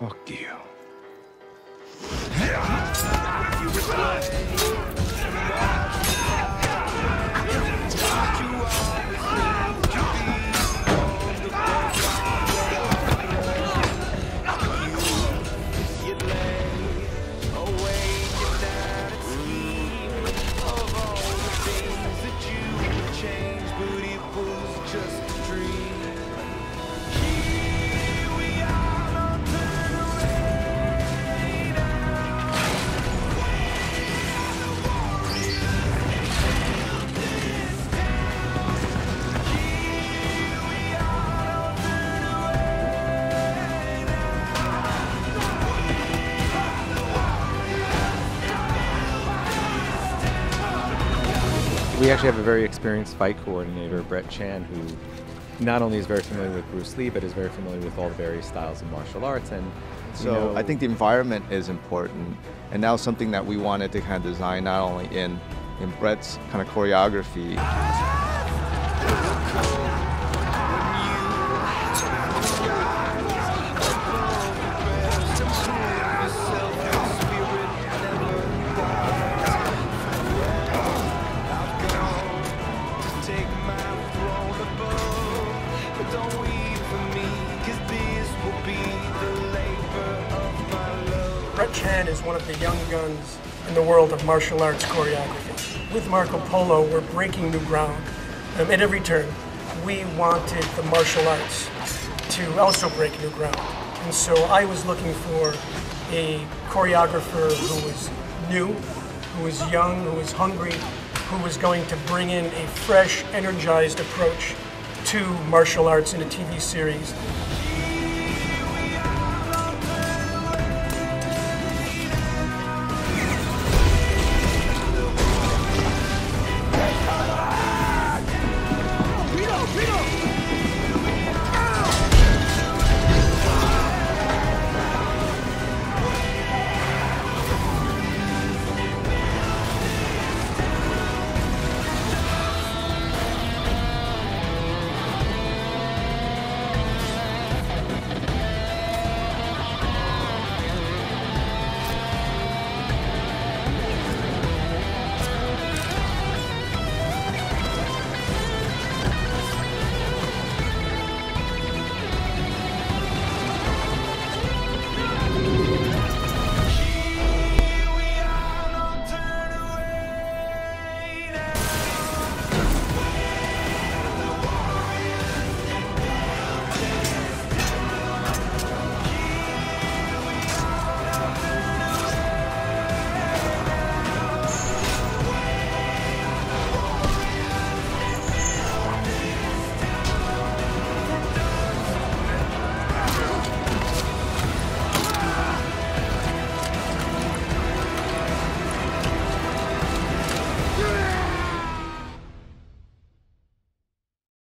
Fuck you. We actually have a very experienced fight coordinator, Brett Chan, who not only is very familiar with Bruce Lee, but is very familiar with all the various styles of martial arts. And so I think the environment is important, and now something that we wanted to kind of design not only in Brett's kind of choreography. Brett Chan is one of the young guns in the world of martial arts choreography. With Marco Polo, we're breaking new ground. At every turn, we wanted the martial arts to also break new ground. And so I was looking for a choreographer who was new, who was young, who was hungry, who was going to bring in a fresh, energized approach to martial arts in a TV series.